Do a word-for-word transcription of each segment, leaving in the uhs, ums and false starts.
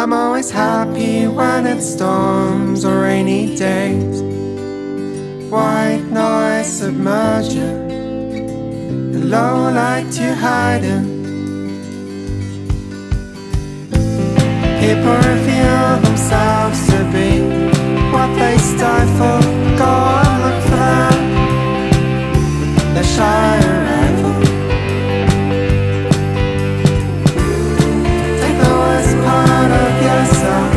I'm always happy when it storms or rainy days. White noise submerging, the low light to hide in. People reveal themselves to be what they stifle. Go and look for them, the shy arrival. Take the worst part of yourself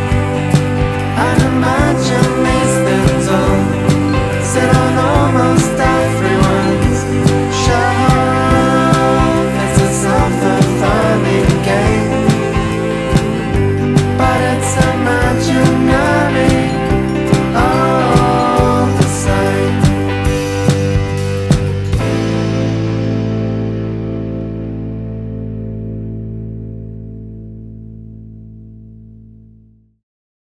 and imagine these things all sit on almost